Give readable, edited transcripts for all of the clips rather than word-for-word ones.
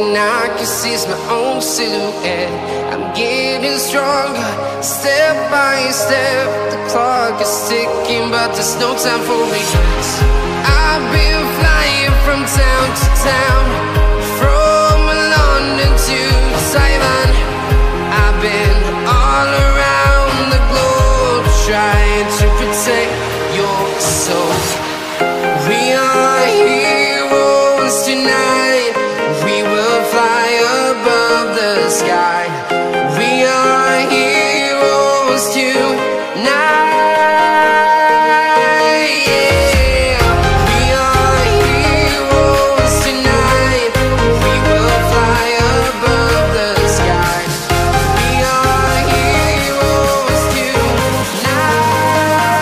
everything I can see is my own silhouette. I'm getting stronger, step by step. The clock is ticking, but there's no time for regrets. I've been flying from town to town, from London to Taiwan. I've been all around the globe, trying to protect your soul. We are heroes tonight. We will fly above the sky. We are heroes tonight. Yeah. We are heroes tonight. We will fly above the sky. We are heroes tonight.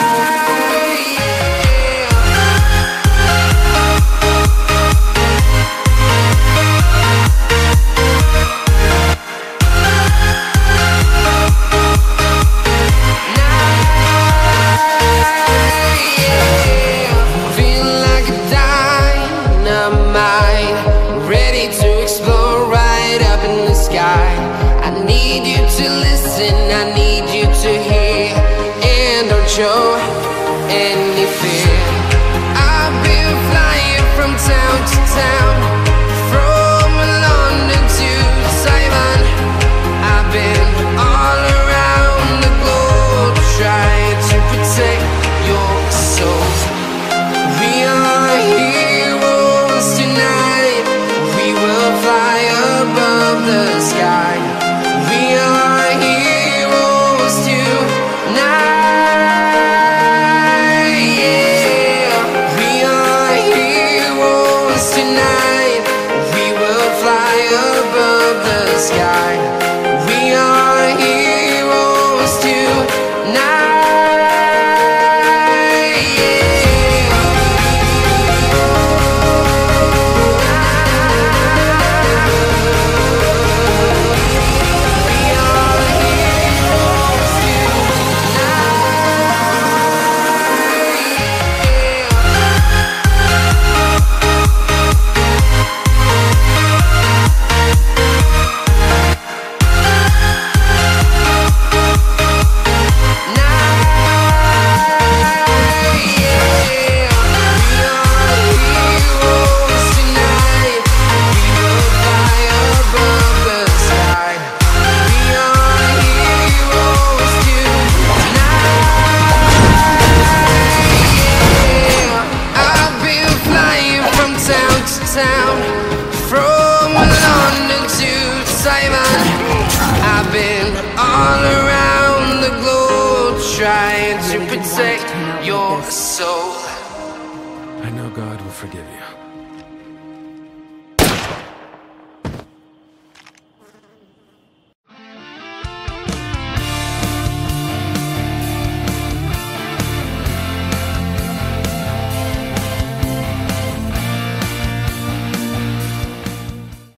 I need you to hear, and don't show any fear. I've been flying from town to town, from London to Taiwan. I've been all around the globe, trying to protect your soul. We are heroes tonight. We will fly above the sky. We are heroes tonight. Yeah. We are heroes tonight. We will fly above the sky. We are heroes tonight. From London to Taiwan, I've been all around the globe, trying to protect your soul. I know God will forgive you.